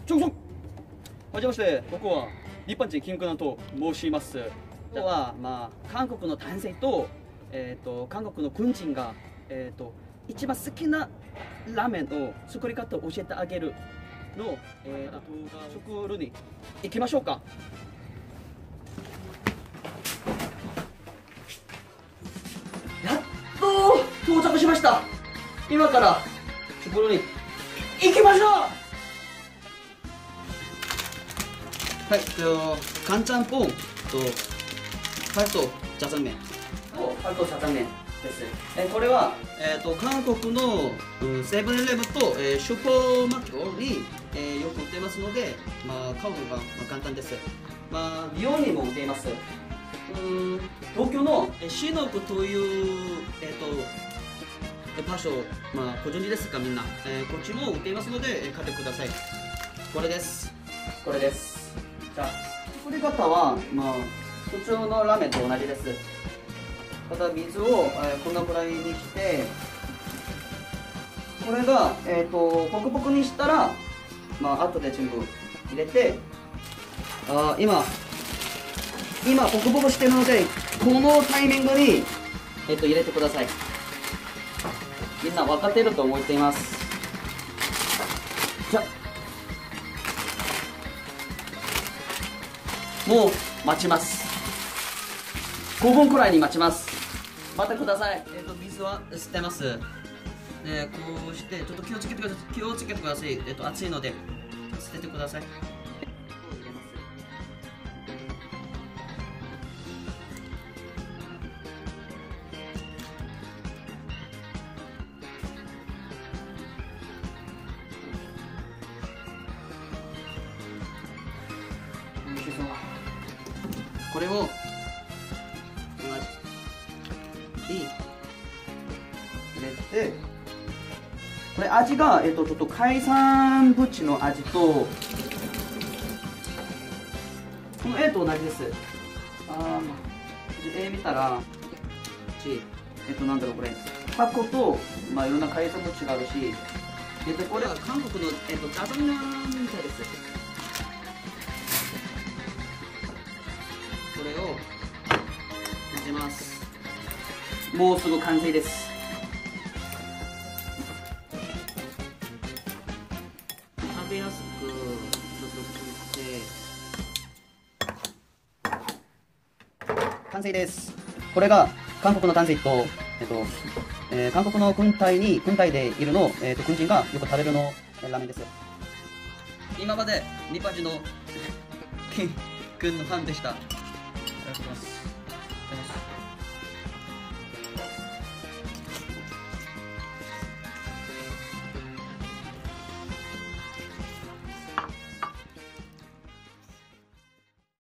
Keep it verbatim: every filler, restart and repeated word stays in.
ちょちょはじめまして、僕は日本人キングナンと申します。今日は、まあ、韓国の男性と、えー、と韓国の軍人が、えー、と一番好きなラーメンの作り方を教えてあげるの、えー、動画を作るに行きましょうか。やっと到着しました。今から作るに行きましょう。はい、とカンチャンポンとパルトジャジャン麺とパルトジャジャン麺です。えこれは、えー、と韓国のセブンイレブンと、えー、スーパーマーケットに、えー、よく売っていますので、まあ、買うのが、まあ、簡単です。まあ、美容にも売っています。うん東京のシノクという、えー、と場所、まあ、ご存知ですかみんな、えー、こっちも売っていますので、えー、買ってください。これです。これです。じゃあ作り方は、まあ、普通のラーメンと同じです。ただ水を、えー、こんなくらいにして、これが、えー、とポクポクにしたら、まあ後で全部入れて、あ今今ポクポクしてるので、このタイミングに、えー、と入れてください。みんな分かっていると思っています。じゃもう待ちます。ごふんくらいに待ちます。待ってください。えっ、ー、と水は捨てます。でこうしてちょっと気をつけてください。気をつけてください。えっ、ー、と熱いので捨ててください。これを同じに入れて、これ味が、えっと、ちょっと海産物の味とこの絵と同じです。あー絵見たらえっとなんだろうこれタコと、まあ、いろんな海産物があるし、えっと、これは韓国の、えっと、ジャジャン麺みたいです。これを混ぜます。もうすぐ完成です。食べやすくちょっと作って完成です。これが韓国の男性と、えっとえー、韓国の軍隊に軍隊でいるの、えっと軍人がよく食べるのラーメンです。今まで日本人の軍のファンでした。ありがとうございます。